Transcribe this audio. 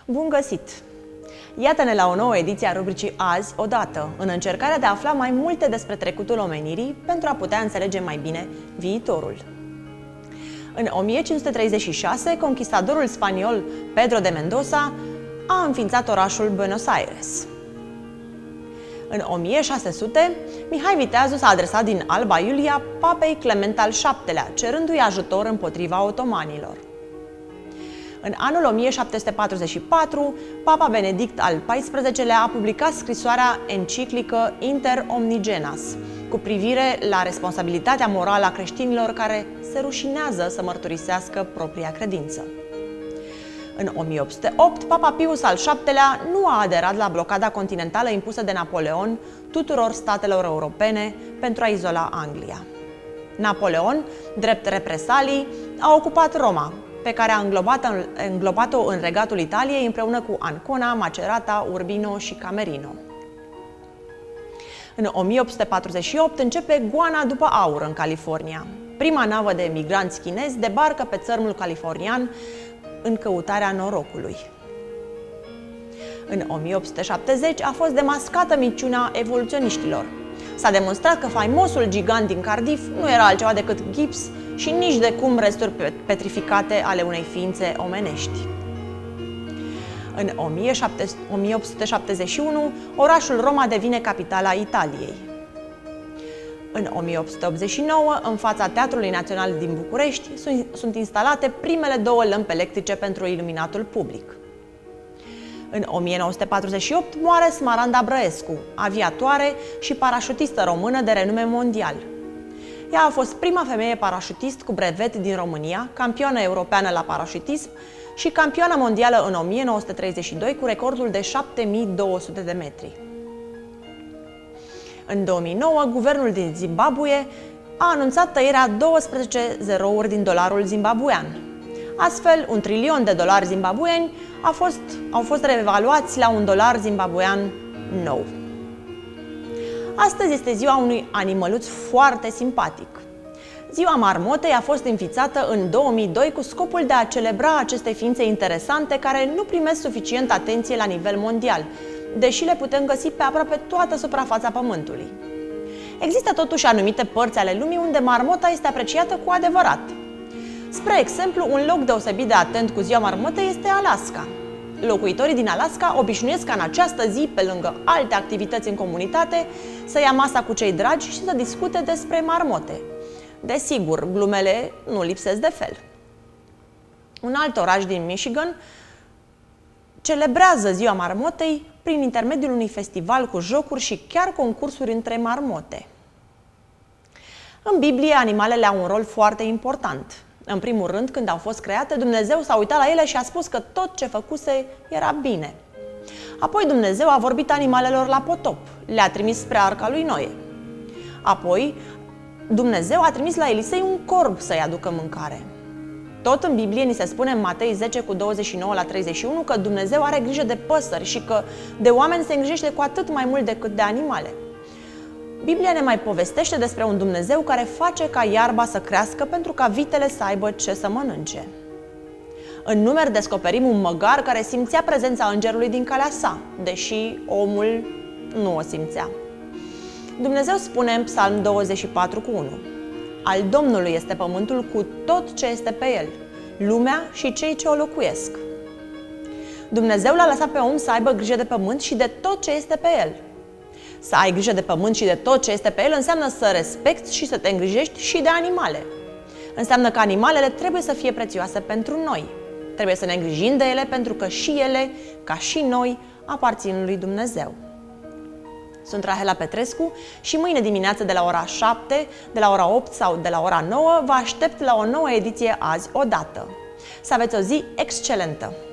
Bun găsit! Iată-ne la o nouă ediție a rubricii Azi odată, în încercarea de a afla mai multe despre trecutul omenirii pentru a putea înțelege mai bine viitorul. În 1536, conquistadorul spaniol Pedro de Mendoza a înființat orașul Buenos Aires. În 1600, Mihai Viteazu s-a adresat din Alba Iulia papei Clement al VII-lea, cerându-i ajutor împotriva otomanilor. În anul 1744, Papa Benedict al XIV-lea a publicat scrisoarea enciclică Inter Omnigenas, cu privire la responsabilitatea morală a creștinilor care se rușinează să mărturisească propria credință. În 1808, Papa Pius al VII-lea nu a aderat la blocada continentală impusă de Napoleon tuturor statelor europene pentru a izola Anglia. Napoleon, drept represalii, a ocupat Roma, pe care a înglobat-o în regatul Italiei împreună cu Ancona, Macerata, Urbino și Camerino. În 1848 începe goana după aur în California. Prima navă de emigranți chinezi debarcă pe țărmul californian în căutarea norocului. În 1870 a fost demascată minciuna evoluționiștilor. S-a demonstrat că faimosul gigant din Cardiff nu era altceva decât gips și nici de cum resturi petrificate ale unei ființe omenești. În 1871, orașul Roma devine capitala Italiei. În 1889, în fața Teatrului Național din București, sunt instalate primele două lămpi electrice pentru iluminatul public. În 1948 moare Smaranda Brăescu, aviatoare și parașutistă română de renume mondial. Ea a fost prima femeie parașutist cu brevet din România, campioană europeană la parașutism și campioană mondială în 1932 cu recordul de 7200 de metri. În 2009, guvernul din Zimbabwe a anunțat tăierea 12 zerouri din dolarul zimbabwean. Astfel, $1 trilion de dolari zimbabweeni au fost reevaluați la $1 zimbabwean nou. Astăzi este ziua unui animăluț foarte simpatic. Ziua marmotei a fost înființată în 2002 cu scopul de a celebra aceste ființe interesante care nu primesc suficient atenție la nivel mondial, deși le putem găsi pe aproape toată suprafața Pământului. Există totuși anumite părți ale lumii unde marmota este apreciată cu adevărat. Spre exemplu, un loc deosebit de atent cu ziua marmotei este Alaska. Locuitorii din Alaska obișnuiesc ca în această zi, pe lângă alte activități în comunitate, să ia masa cu cei dragi și să discute despre marmote. Desigur, glumele nu lipsesc de fel. Un alt oraș din Michigan celebrează ziua marmotei prin intermediul unui festival cu jocuri și chiar concursuri între marmote. În Biblie, animalele au un rol foarte important. În primul rând, când au fost create, Dumnezeu s-a uitat la ele și a spus că tot ce făcuse era bine. Apoi Dumnezeu a vorbit animalelor la potop, le-a trimis spre arca lui Noe. Apoi Dumnezeu a trimis la Elisei un corb să-i aducă mâncare. Tot în Biblie ni se spune în Matei 10:29-31 că Dumnezeu are grijă de păsări și că de oameni se îngrijește cu atât mai mult decât de animale. Biblia ne mai povestește despre un Dumnezeu care face ca iarba să crească pentru ca vitele să aibă ce să mănânce. În Numeri descoperim un măgar care simțea prezența îngerului din calea sa, deși omul nu o simțea. Dumnezeu spune în Psalm 24:1: Al Domnului este pământul cu tot ce este pe el, lumea și cei ce o locuiesc. Dumnezeu l-a lăsat pe om să aibă grijă de pământ și de tot ce este pe el. Să ai grijă de pământ și de tot ce este pe el înseamnă să respecti și să te îngrijești și de animale. Înseamnă că animalele trebuie să fie prețioase pentru noi. Trebuie să ne îngrijim de ele pentru că și ele, ca și noi, aparțin lui Dumnezeu. Sunt Rahela Petrescu și mâine dimineață de la ora 7, de la ora 8 sau de la ora 9 vă aștept la o nouă ediție Azi odată. Să aveți o zi excelentă!